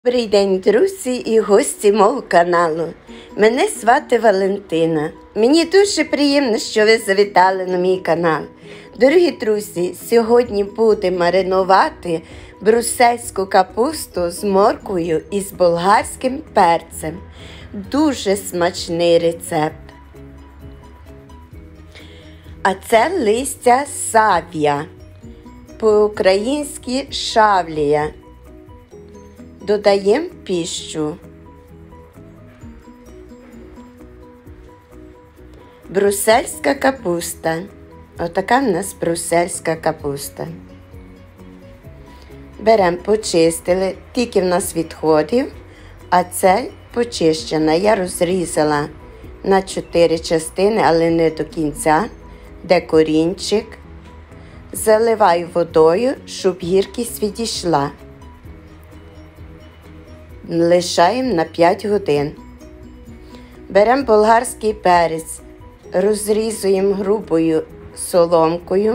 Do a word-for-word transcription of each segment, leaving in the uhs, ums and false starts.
Добрий день, друзі і гості мого каналу. Мене звати Валентина. Мені дуже приємно, що ви завітали на мій канал. Дорогі друзі, сьогодні будемо маринувати брюссельську капусту з морквою і з болгарським перцем. Дуже смачний рецепт. А це листя сав'я, по-українськи шавлія. Додаємо піщу. Брюссельська капуста. Отака в нас брюссельська капуста. Беремо, почистили, тільки в нас відходів, а це почищена. Я розрізала на чотири частини, але не до кінця, де корінчик. Заливаю водою, щоб гіркість відійшла. Лишаємо на п'ять годин. Беремо болгарський перець, розрізуємо грубою соломкою.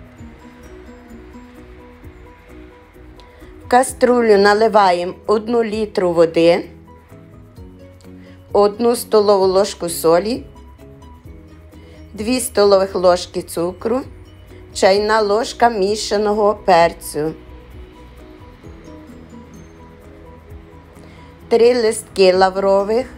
В каструлю наливаємо одну літру води, одну столову ложку солі, дві столових ложки цукру, чайна ложка мішаного перцю, три листки лаврових,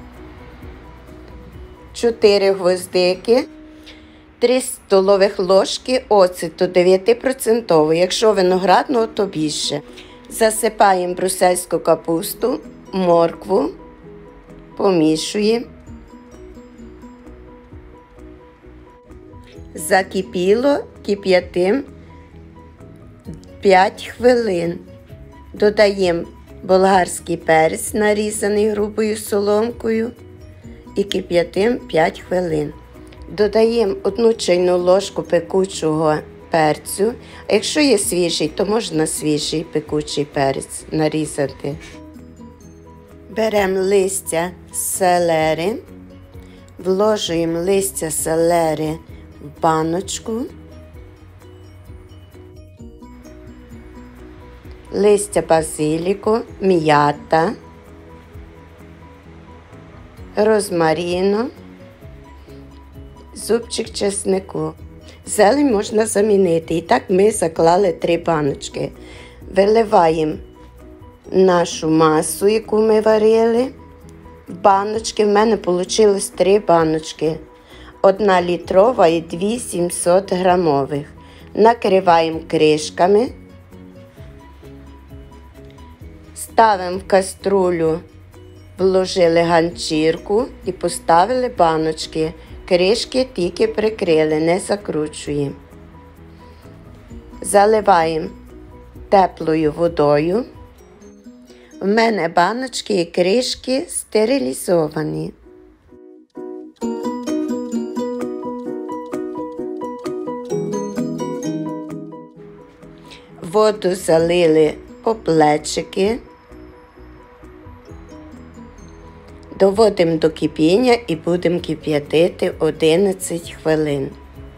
чотири гвоздики, три столових ложки оцету дев'ять відсотків, якщо виноградного, то більше. Засипаємо брюссельську капусту, моркву, помішуємо. Закипіло, кип'ятимо п'ять хвилин. Додаємо болгарський перець, нарізаний грубою соломкою, і кип'ятимо п'ять хвилин. Додаємо одну чайну ложку пекучого перцю. А якщо є свіжий, то можна свіжий пекучий перець нарізати. Беремо листя селери, вложуємо листя селери в баночку, листя базиліку, м'ята, розмарину, зубчик чеснику. Зелень можна замінити. І так ми заклали три баночки. Виливаємо нашу масу, яку ми варили, в баночки. В мене вийшло три баночки. Одна літрова і дві сімсот грамових. Накриваємо кришками. Ставимо в каструлю, вложили ганчірку і поставили баночки. Кришки тільки прикрили, не закручуємо. Заливаємо теплою водою. У мене баночки і кришки стерилізовані. Воду залили по плечики. Доводимо до кипіння і будемо кип'ятити одинадцять хвилин.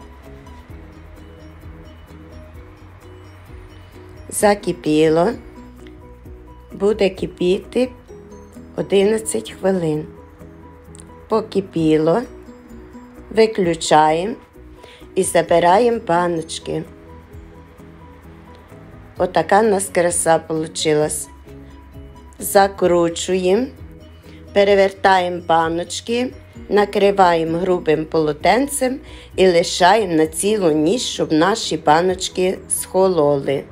Закипіло. Буде кипіти одинадцять хвилин. Покипіло. Виключаємо і забираємо баночки. Отака у нас краса вийшла. Закручуємо. Перевертаємо баночки, накриваємо грубим полотенцем і лишаємо на цілу ніч, щоб наші баночки схололи.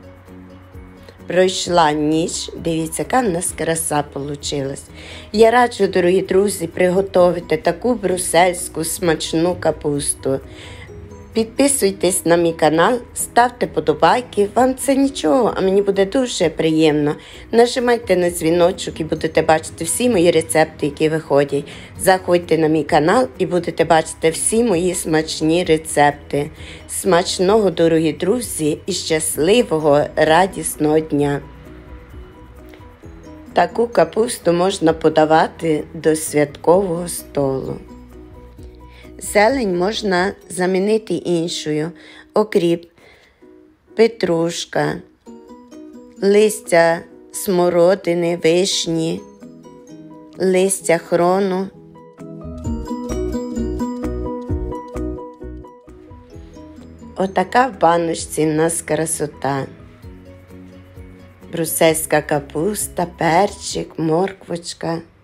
Пройшла ніч, дивіться, яка в нас краса вийшла. Я раджу, дорогі друзі, приготувати таку брюссельську смачну капусту. Підписуйтесь на мій канал, ставте подобайки, вам це нічого, а мені буде дуже приємно. Нажимайте на дзвіночок і будете бачити всі мої рецепти, які виходять. Заходьте на мій канал і будете бачити всі мої смачні рецепти. Смачного, дорогі друзі, і щасливого, радісного дня! Таку капусту можна подавати до святкового столу. Зелень можна замінити іншою. Окріп, петрушка, листя смородини, вишні, листя хрону. Отака в баночці в нас красота. Брюссельська капуста, перчик, морквочка.